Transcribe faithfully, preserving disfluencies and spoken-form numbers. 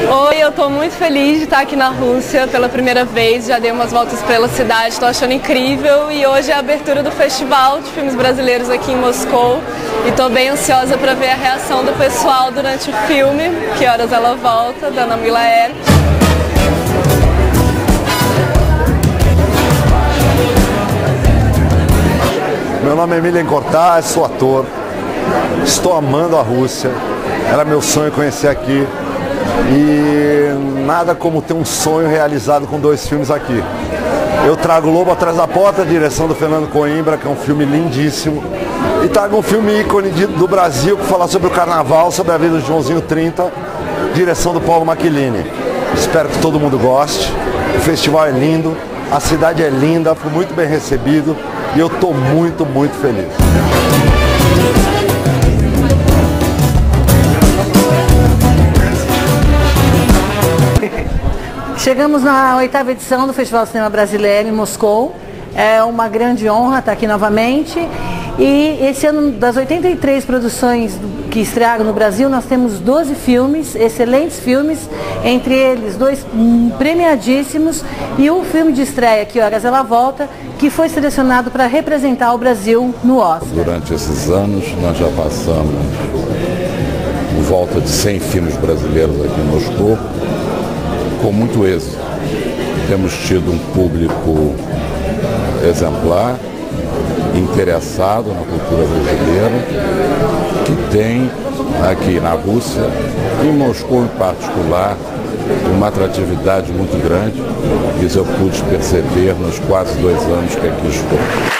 Oi, eu estou muito feliz de estar aqui na Rússia pela primeira vez, já dei umas voltas pela cidade, estou achando incrível e hoje é a abertura do Festival de Filmes Brasileiros aqui em Moscou e estou bem ansiosa para ver a reação do pessoal durante o filme, Que Horas Ela Volta, da Ana Miller. Meu nome é Emilian Cortaz, sou ator, estou amando a Rússia, era meu sonho conhecer aqui e nada como ter um sonho realizado com dois filmes aqui. Eu trago Lobo Atrás da Porta, direção do Fernando Coimbra, que é um filme lindíssimo, e trago um filme ícone de, do Brasil, que fala sobre o carnaval, sobre a vida do Joãozinho trinta, direção do Paulo Macchilini. Espero que todo mundo goste, o festival é lindo, a cidade é linda, fui muito bem recebido e eu estou muito, muito feliz. Chegamos na oitava edição do Festival de Cinema Brasileiro em Moscou. É uma grande honra estar aqui novamente. E esse ano, das oitenta e três produções que estrearam no Brasil, nós temos doze filmes, excelentes filmes, entre eles dois premiadíssimos e o filme de estreia, Que Horas Ela Volta, que foi selecionado para representar o Brasil no Oscar. Durante esses anos, nós já passamos por volta de cem filmes brasileiros aqui em Moscou, com muito êxito. Temos tido um público exemplar, interessado na cultura brasileira, que tem aqui na Rússia, em Moscou em particular, uma atratividade muito grande. Isso eu pude perceber nos quase dois anos que aqui estou.